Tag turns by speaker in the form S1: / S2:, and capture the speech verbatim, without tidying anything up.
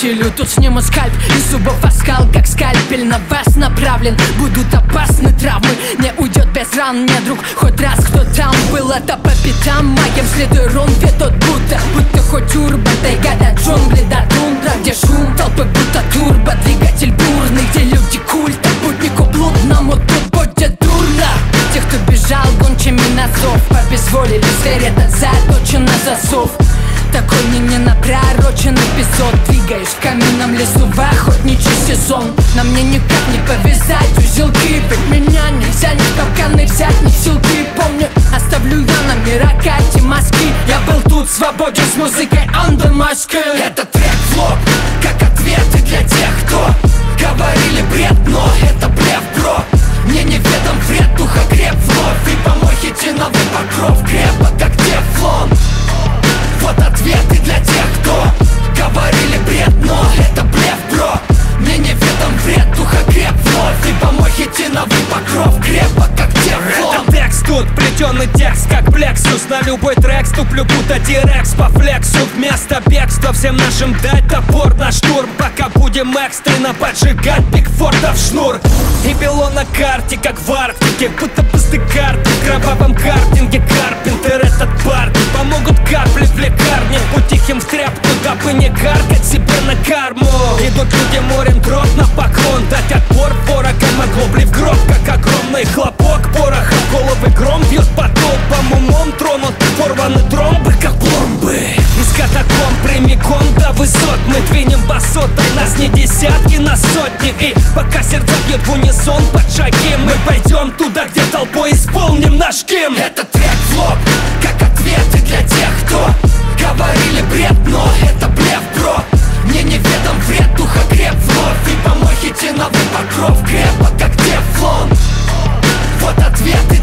S1: выделю, тут сниму скальп из зубов оскал, как скальпель на вас направлен. Будут опасны травмы, не уйдет без ран мне друг. Хоть раз кто там был, это по пятам моим. Следуй румбе, тот будто, будто хоть урба, тайга до джунгли, до тундра, где шум толпы будто турбо, двигатель бурный, где люди культа, путнику блудному тут будет дурно. Тех, кто бежал гончими на зов, обезволили зверь, это заточен на засов. Такой мне не напророчен эпизод. Двигаюсь в каминном лесу в охотничий сезон. На мне никак не повязать узелки, ведь меня нельзя ни в капканы взять, ни в силки. Помню, оставлю я на мирокате мазки. Я был тут свободен с музыкой on the mask.
S2: Это трек-флоп, как ответы для тех, кто говорили бред, но это блеф, бро. Мне неведом вред, духа креп вновь. И помой хитиновый покров крепок, как тефлон. Вот ответы для тех, кто говорили бред, но это блеф, бро. Мне неведом вред, духа креп вновь. И помой хитиновый покров крепок, как тефлон.
S3: Это текст тут, плетеный текст, как плексус. На любой трек ступлю, будто дирекс по флексу. Вместо бегства всем нашим дать топор на штурм. Пока будем экстренно поджигать Бигфордов шнур. И бело на карте, как в Арктике, будто пусты карты в кровавом картинге. Карпентер этот парни помогут капли в лекарне. Будь тихим в тряпку, дабы не каркать себе на карму. Идут люди морем дров на поклон. Дать отпор ворогам, оглобли в гроб, как огромный хлопок пороха. Головы гром бьет по толпам, умом тронут порваны тромбы, как пломбы. Из катакомб прямиком до высот мы двинем басотой. Нас не десятки, на сотни. И пока сердца бьют в унисон под шаги, мы пойдем туда, где толпой исполним наш гимн.
S2: Это трек-флоп, как ответы для тех, кто говорили бред, но это блеф, бро. Мне неведом вред, духа креп вновь. И помой хитиновый покров крепок, как тефлон. Вот ответы